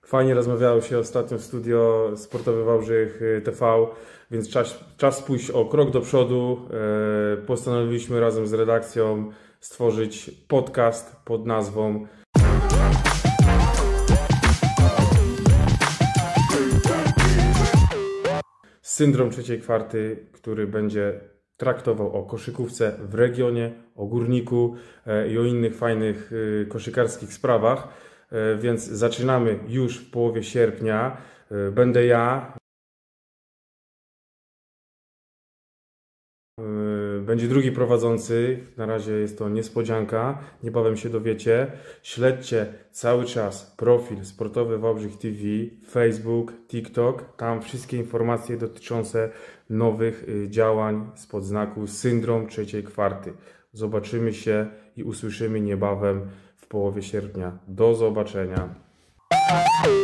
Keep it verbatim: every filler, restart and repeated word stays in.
Fajnie rozmawiało się ostatnio w studio Sportowy Wałbrzych T V, więc czas, czas pójść o krok do przodu. Postanowiliśmy razem z redakcją stworzyć podcast pod nazwą Syndrom trzeciej kwarty, który będzie traktował o koszykówce w regionie, o Górniku i o innych fajnych koszykarskich sprawach. Więc zaczynamy już w połowie sierpnia. Będę ja. Będzie drugi prowadzący. Na razie jest to niespodzianka. Niebawem się dowiecie. Śledźcie cały czas profil Sportowy Wałbrzych T V, Facebook, TikTok. Tam wszystkie informacje dotyczące nowych działań spod znaku Syndrom trzeciej kwarty. Zobaczymy się i usłyszymy niebawem w połowie sierpnia. Do zobaczenia.